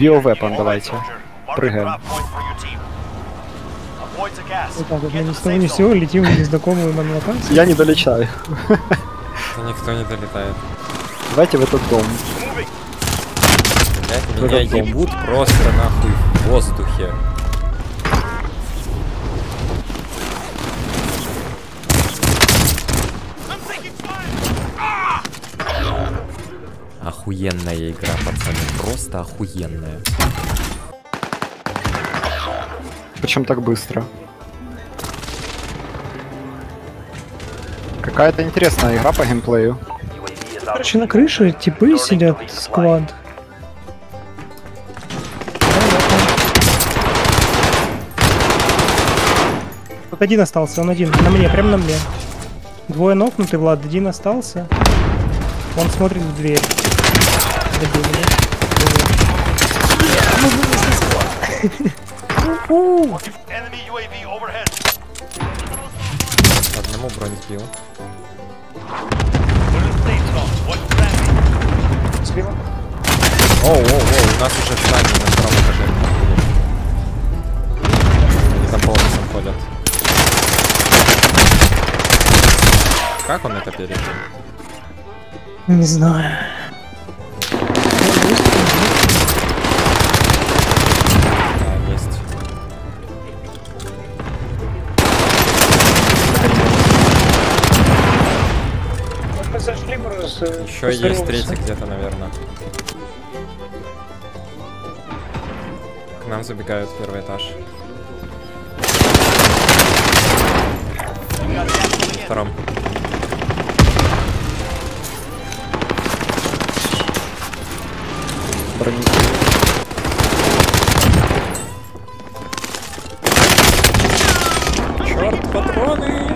Биовепон давайте. Прыгаем. Вот так вот, мы ни с того ни с сего летим в незнакомую нам локацию. Я не долетаю. Никто не долетает. Давайте в этот дом. Блять, меня ебут просто нахуй в воздухе. Охуенная игра, пацаны, просто охуенная. Причем так быстро. Какая-то интересная игра по геймплею. Короче, на крыше типы сидят, сквад. Тут один остался, он один. На мне, прям на мне. Двое нокнуты, Влад, один остался. Он смотрит в дверь. Добил меня. Одному бронь сбил. Слева. Оу, у нас уже здание на втором этаже. Они там полностью ходят. Как он это пережил? Не знаю. Да, есть. Мы зашли просто. Еще есть третий где-то, наверное. К нам забегают в первый этаж. В втором. Черт, патроны!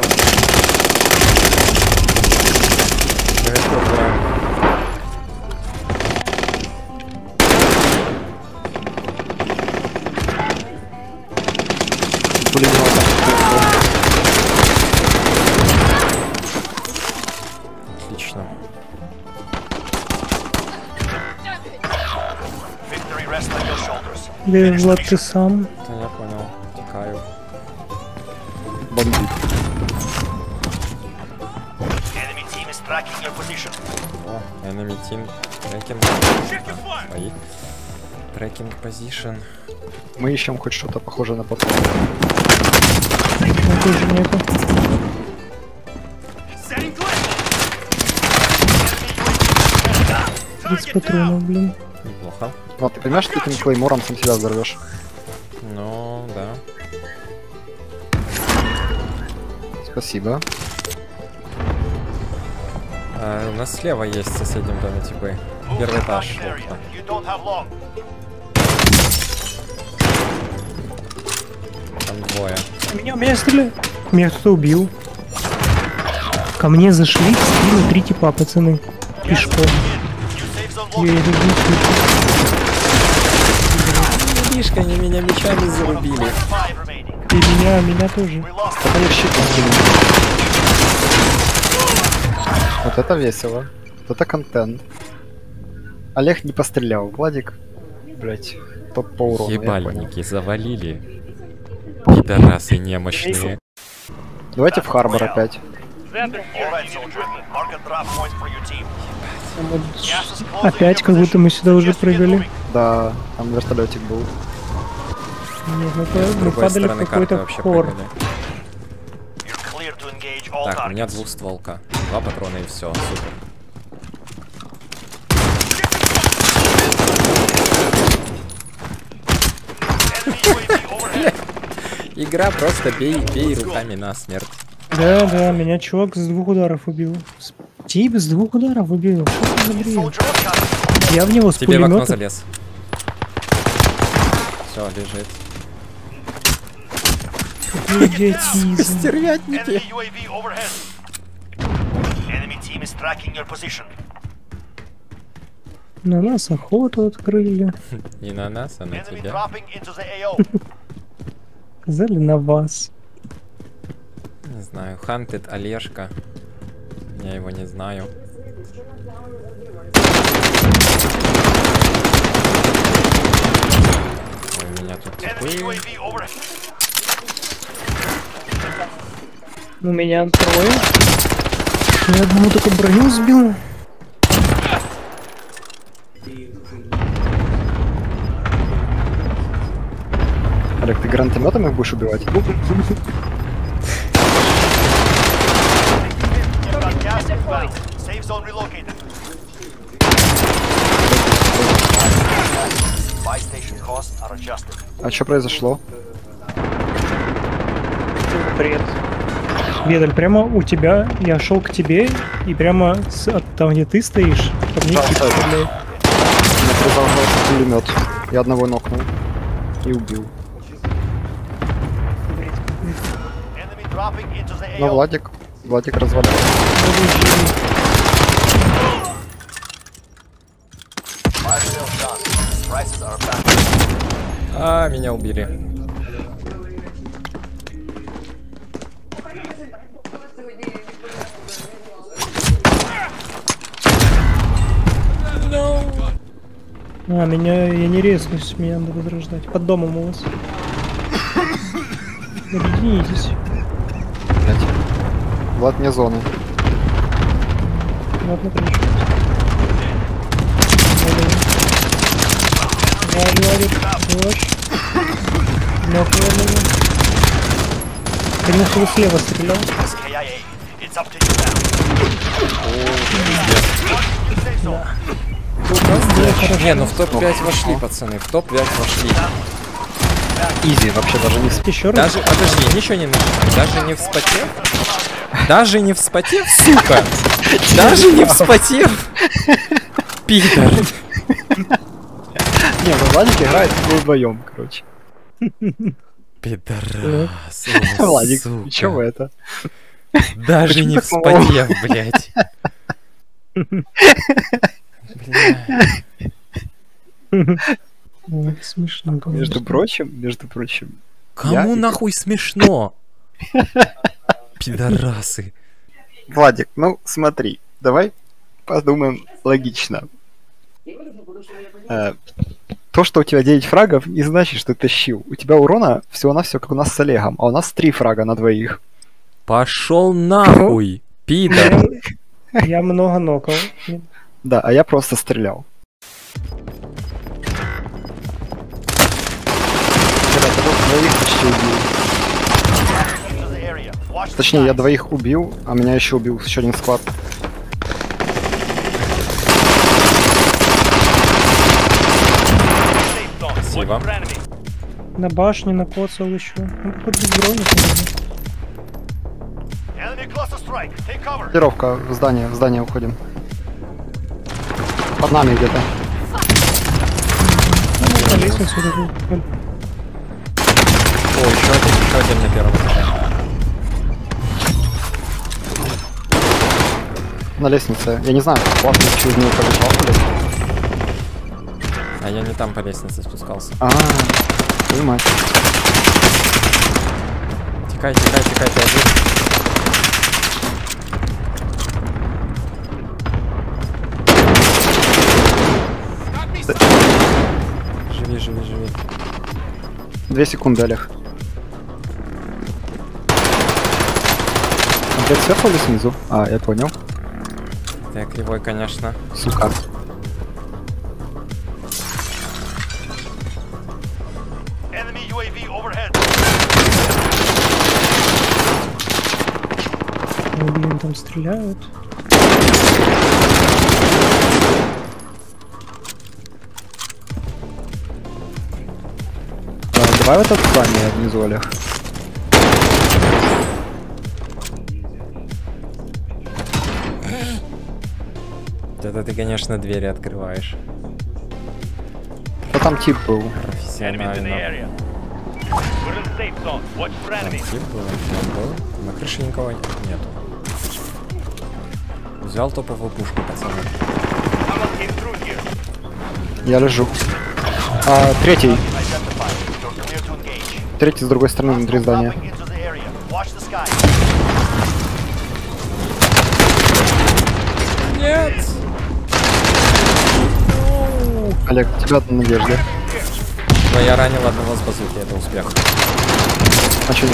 Отлично. Где, Влад, ты сам? Да, я понял. Текаю. Бомбит. О, enemy team. Трекинг. Свои. Трекинг позишн. Мы ищем хоть что-то похожее на патрон. Я тоже нету. Тридцать патронов, блин. Неплохо. Вот, ты понимаешь, что ты этим клеймором сам себя взорвешь? Ну, да. Спасибо. У нас слева есть в соседнем доме типы. Первый этаж. Там двое. Меня стреляют. Меня кто-то убил. Ко мне зашли в спину 3 типа, пацаны. Пешком. Я иду Мишка, они меня мечами зарубили. и меня тоже. Это не щит накинул. Вот это весело. Вот это контент. Олег не пострелял. Владик, блять, топ по урону. Ебальники завалили. Пидорасы немощные. Давайте в Харбор опять. Опять, как будто мы сюда уже прыгали. Да, там вертолетик был. Нет, С мы другой падали в стороны карты какой-то вообще хор. прыгали. Так, у меня двухстволка. 2 патрона и все, супер. Игра просто бей руками на смерть. Да, меня чувак с 2 ударов убил. Тип с 2 ударов убил. Что это за бред? Я в него с Тебе в окно пулемета. залез. Все, лежит. Идиотизм. Стервятники. На нас охоту открыли. И на нас, а на тебя. Сказали на вас. Не знаю. Хантед Олежка. Я его не знаю. У меня трое. Я одному только броню сбил. Олег, ты гранатометом их будешь убивать? А что произошло? Бред. Ведаль, прямо у тебя, я шел к тебе, и прямо от там, где ты стоишь, по мне тип стреляет. У меня произошел пулемет. Я одного нокнул. И убил. Ну, Владик развалял. А, меня убили. А, меня, я не резнусь, меня надо возрождать. Под домом у вас. Объединитесь. Блять. Влад не зоны. Ладно, пришел. Владик. Конечно, слева стрелял. Не, ну в топ-5 вошли, пацаны, в топ-5 вошли. Изи вообще даже не Еще раз. Даже, подожди, ничего не начали. Даже не вспотев? Даже не вспотев, сука! Даже не вспотев! Пидор! Не, ну Владик играет вдвоем, короче. Пидорас. Владик, чего это? Даже не вспотев, блядь. Ой, смешно. Между прочим. Кому нахуй смешно? Пидорасы. Владик, ну смотри, давай подумаем логично. То, что у тебя 9 фрагов, не значит, что ты тащил. У тебя урона всего-навсего, как у нас с Олегом, а у нас 3 фрага на двоих. Пошел нахуй, пидор. Я много нокал. Да, а я просто стрелял. Ребята, вот двоих почти убил. Точнее, я двоих убил, а меня еще убил еще один склад. Спасибо. На башне накоцал еще. Ну, хоть без брони, Пировка в здание уходим. Под нами где-то. по лестнице тут. О, еще один на первом этаже. На лестнице. Я не знаю, классно через него пробежал. А я не там по лестнице спускался. Понимаю. Тикай, ты один. Живи. 2 секунды, Олег. Опять сверху или снизу? А, я понял. Ты кривой, конечно. Сука. Ну, блин, там стреляют. Давай в этот здание внизу, Олег. Это ты, конечно, двери открываешь. Да там тип был. Профессионально. Там тип был, он был. На крыше никого нету. Взял топовую пушку, пацаны. Я лежу. Третий с другой стороны внутри здания. Нет! Олег, у тебя на надежде. Но я ранил одного с базуки, это успех. А чё не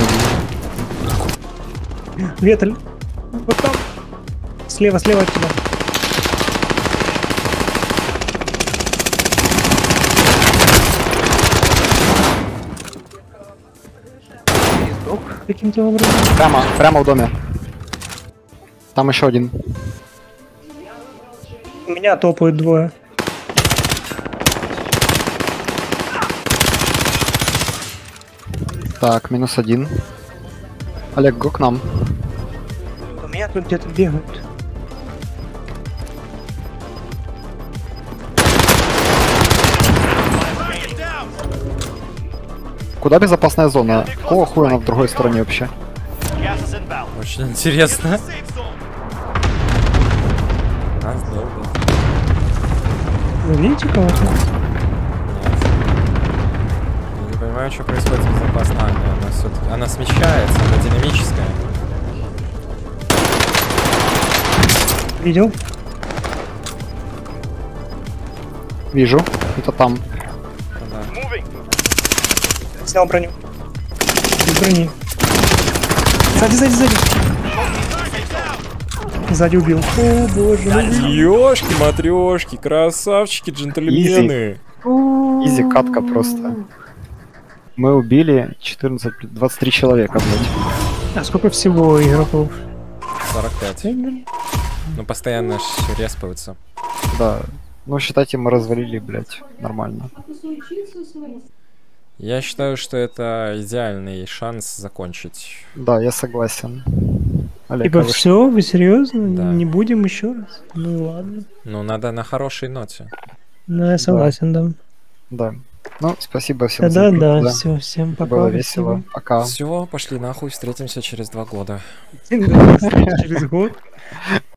убили? Ветры. Вот там. Слева от тебя. Каким-то образом. Прямо в доме. Там еще один. У меня топают двое. Так, -1. Олег, го к нам. У меня тут где-то бегают. Куда безопасная зона? Какого хуя она в другой стороне вообще? Очень интересно. Нас долго. Вы видите кого-то? Нет. Я не понимаю, что происходит с безопасной. Она смещается, она динамическая. Видел? Вижу. Это там. Да. Снял броню. Без брони. Сзади. Сзади убил. О боже мой. Ёшки-матрёшки, красавчики, джентльмены. Изи катка просто. Мы убили 23 человека, блядь. А сколько всего игроков? 45. Ну, постоянно респаются. Да. Ну, считайте, мы развалили, блядь, нормально. Я считаю, что это идеальный шанс закончить. Да, я согласен. Олег, Типа а вы что? все, вы серьезно? Да. Не будем еще раз? Ну ладно. Ну, надо на хорошей ноте. Ну, я согласен, да. Да. Ну, спасибо всем Да, игру, да, все, всем пока. Было весело. Пока. Все, пошли нахуй, встретимся через 2 года. Через год.